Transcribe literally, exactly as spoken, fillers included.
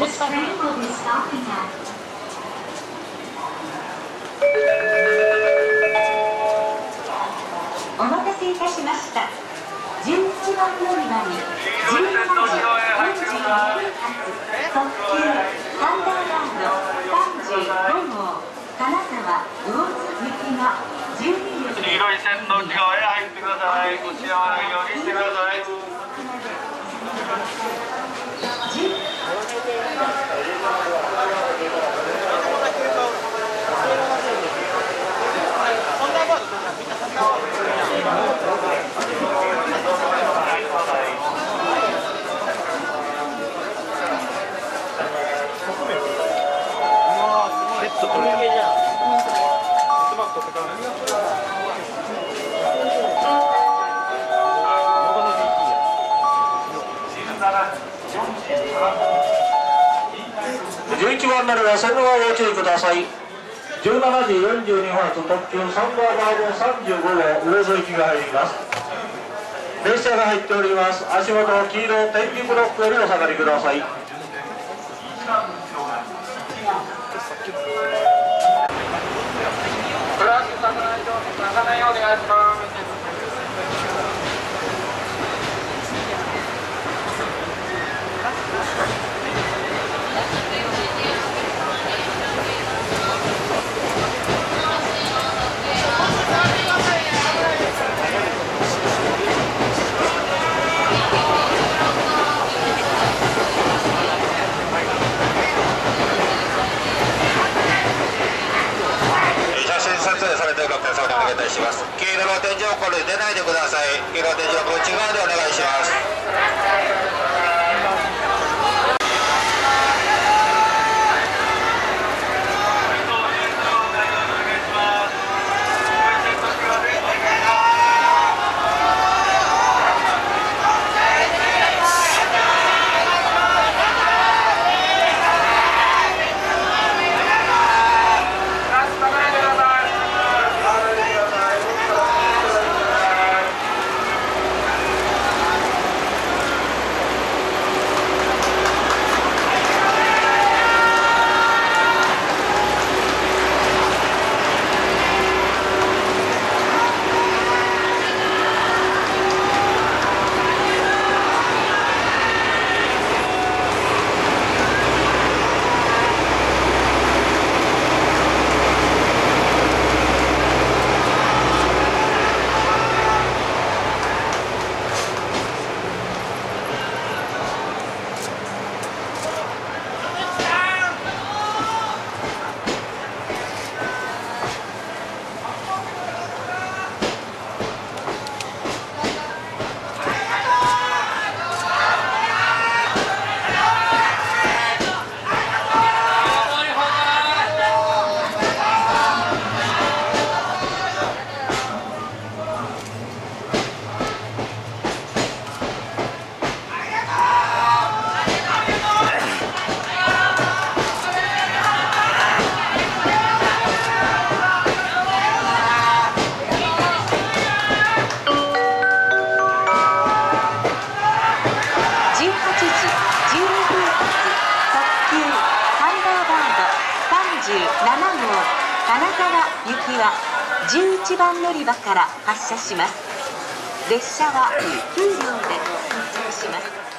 お待たせいたしました。じゅういちばん乗り場にじゅうななじよんじゅうごふん発特急サンダーバードさんじゅうごごう金沢魚津行きがじゅうにじ黄色い線の内側へ入ってください。こちらはないようにしてください。 じゅういちばん乗りは線路側ご注意ください。じゅうななじよんじゅうにふん発特急サンダーバードさんじゅうごごう魚津行きが入ります。列車が入っております。足元の黄色点字ブロックよりお下がりください。 プラスさかないようお願いします。黄色の天井これ出ないでください。黄色の天井こっち側でお願いします。 金沢行きはじゅういちばん乗り場から発車します。列車はきゅうびょうで到着します。